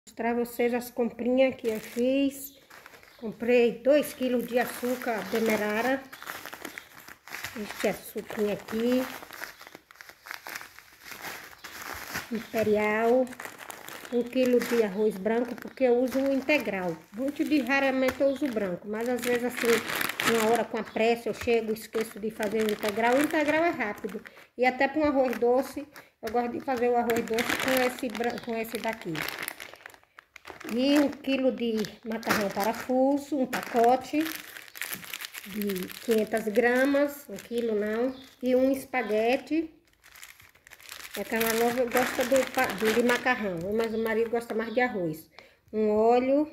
Mostrar vocês as comprinhas que eu fiz. Comprei 2 kg de açúcar demerara. Este açúcar aqui. Imperial. 1 kg de arroz branco, porque eu uso o integral. Muito raramente eu uso branco, mas às vezes assim, uma hora com a pressa eu chego e esqueço de fazer o integral. O integral é rápido. E até para um arroz doce, eu gosto de fazer o arroz doce com esse daqui. E 1 kg de macarrão parafuso, um pacote de 500 gramas, 1 kg não, e um espaguete. A Camarova gosta de macarrão, mas o marido gosta mais de arroz. Um óleo.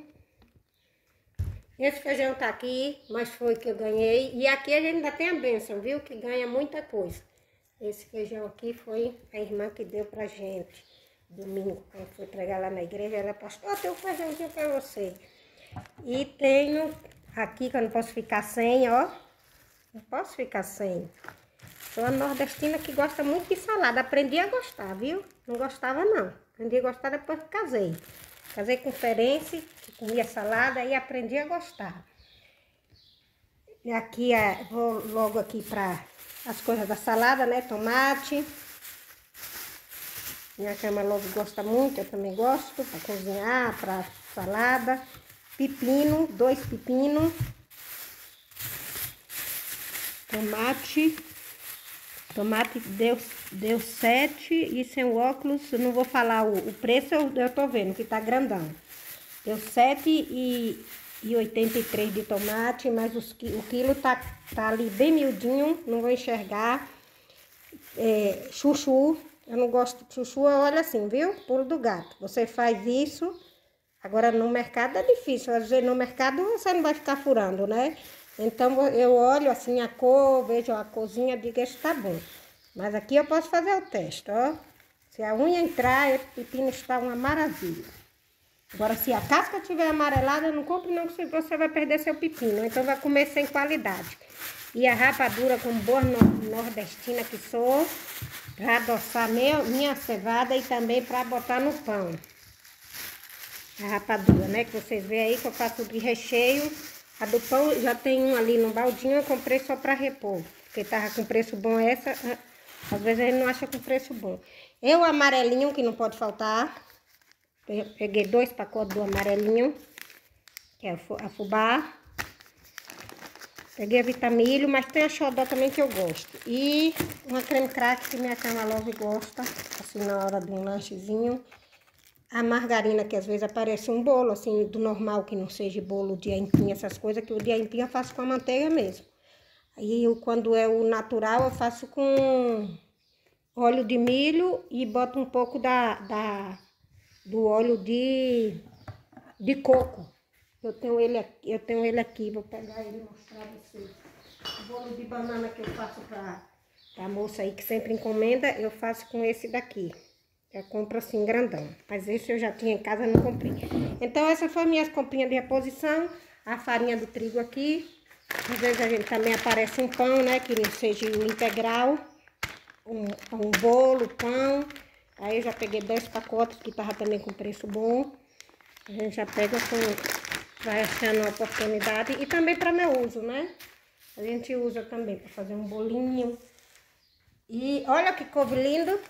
Esse feijão tá aqui, mas foi que eu ganhei. E aqui a gente ainda tem a bênção, viu? Que ganha muita coisa. Esse feijão aqui foi a irmã que deu pra gente. Domingo, quando foi pregar lá na igreja, ela postou, tem um feijãozinho pra você. E tenho aqui, que eu não posso ficar sem, ó. Não posso ficar sem. Sou a nordestina que gosta muito de salada. Aprendi a gostar, viu? Não gostava, não. Aprendi a gostar depois que casei. Casei com Ferenci, que comia salada, e aprendi a gostar. E aqui, vou logo aqui para as coisas da salada, né? Tomate. Minha cama logo gosta muito, eu também gosto, para cozinhar, para salada. Pepino, 2 pepinos. Tomate deu 7 e sem o óculos, eu não vou falar o preço, eu tô vendo que tá grandão. Deu 7,83 de tomate, mas o quilo tá ali bem miudinho, não vou enxergar. Chuchu, eu não gosto de chuchu, olha assim, viu? Pulo do gato. Você faz isso, agora no mercado é difícil, às vezes no mercado você não vai ficar furando, né? Então, eu olho assim a cor, vejo a corzinha, digo, esse tá bom. Mas aqui eu posso fazer o teste, ó. Se a unha entrar, esse pepino está uma maravilha. Agora, se a casca estiver amarelada, não compre não, que você vai perder seu pepino. Então, vai comer sem qualidade. E a rapadura, como boa nordestina que sou, para adoçar minha cevada e também para botar no pão. A rapadura, né? Que vocês veem aí que eu faço de recheio. A do pão já tem um ali no baldinho, eu comprei só para repor. Porque tava com preço bom essa, às vezes ele não acha com preço bom. O amarelinho, que não pode faltar. Peguei 2 pacotes do amarelinho, que é a fubá. Peguei a vitamilho, mas tem a xodó também que eu gosto. E uma creme crack que minha cama love gosta, assim na hora de um lanchezinho. A margarina, que às vezes aparece um bolo, assim, do normal, que não seja bolo de aipim, essas coisas, que o de aipim eu faço com a manteiga mesmo. Aí, quando é o natural, eu faço com óleo de milho e boto um pouco do óleo de coco. Eu tenho ele aqui, vou pegar ele e mostrar pra vocês. O bolo de banana que eu faço pra moça aí que sempre encomenda, eu faço com esse daqui. Eu compro assim grandão, mas esse eu já tinha em casa, não comprei. Então essas foram minhas comprinhas de reposição. A farinha do trigo aqui. Às vezes a gente também aparece um pão, né, que não seja o integral. Um bolo, pão. Aí eu já peguei 2 pacotes que tava também com preço bom. A gente já pega vai achando a oportunidade. E também para meu uso, né? A gente usa também para fazer um bolinho. E olha que couve lindo.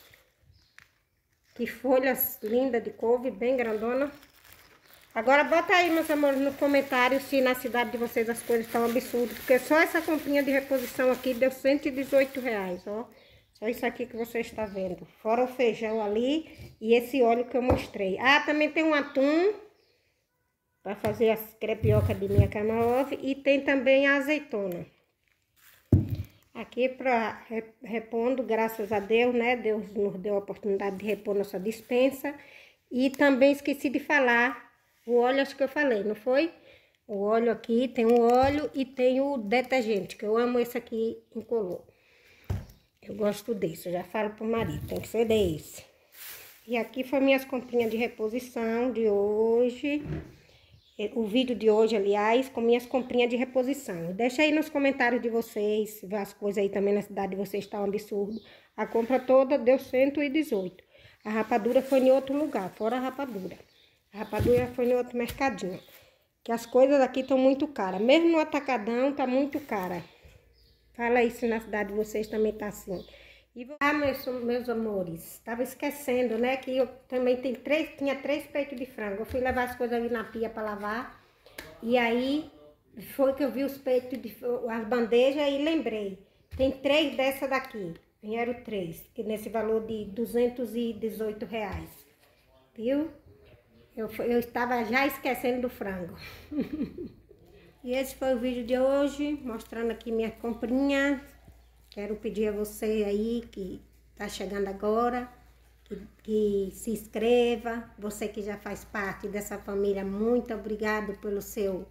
Que folhas lindas de couve, bem grandona. Agora bota aí, meus amores, no comentário se na cidade de vocês as coisas estão absurdas. Porque só essa comprinha de reposição aqui deu R$118, ó. Só isso aqui que você está vendo. Fora o feijão ali e esse óleo que eu mostrei. Ah, também tem um atum para fazer as crepioca de minha Camarove. E tem também a azeitona. Aqui para repondo, graças a Deus, né? Deus nos deu a oportunidade de repor nossa despensa. E também esqueci de falar o óleo, acho que eu falei, não foi? O óleo aqui, tem o óleo e tem o detergente, que eu amo esse aqui incolor. Eu gosto desse, eu já falo pro marido, tem que ser desse. E aqui foi minhas comprinhas de reposição de hoje. O vídeo de hoje, aliás, com minhas comprinhas de reposição. Deixa aí nos comentários de vocês, se as coisas aí também na cidade de vocês estão um absurdo. A compra toda deu 118. A rapadura foi em outro lugar, fora a rapadura. A rapadura foi no outro mercadinho. Que as coisas aqui estão muito caras. Mesmo no atacadão tá muito cara. Fala aí se na cidade de vocês também tá assim. E meus amores, tava esquecendo, né, que eu também tinha 3 peitos de frango. Eu fui levar as coisas ali na pia para lavar. E aí foi que eu vi os peitos, as bandejas e lembrei. Tem 3 dessa daqui. Vieram 3, que nesse valor de R$ 218. Viu? Eu estava já esquecendo do frango. E esse foi o vídeo de hoje, mostrando aqui minha comprinha. Quero pedir a você aí que tá chegando agora, que se inscreva. Você que já faz parte dessa família, muito obrigado pelo seu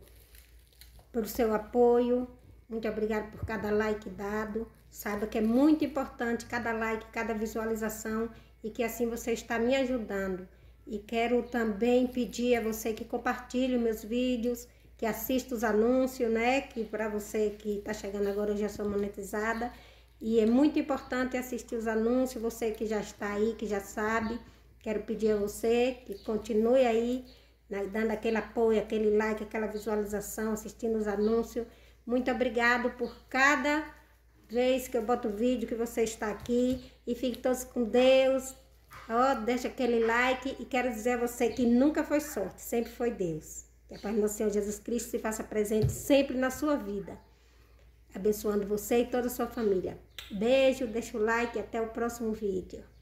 apoio. Muito obrigado por cada like dado. Saiba que é muito importante cada like, cada visualização e que assim você está me ajudando. E quero também pedir a você que compartilhe meus vídeos, que assista os anúncios, né? Que para você que está chegando agora, eu já sou monetizada. E é muito importante assistir os anúncios, você que já está aí, que já sabe. Quero pedir a você que continue aí, né, dando aquele apoio, aquele like, aquela visualização, assistindo os anúncios. Muito obrigado por cada vez que eu boto vídeo, que você está aqui. E fiquem todos com Deus. Ó, deixa aquele like e quero dizer a você que nunca foi sorte, sempre foi Deus. Que a paz do nosso Senhor Jesus Cristo se faça presente sempre na sua vida. Abençoando você e toda a sua família. Beijo, deixa o like e até o próximo vídeo.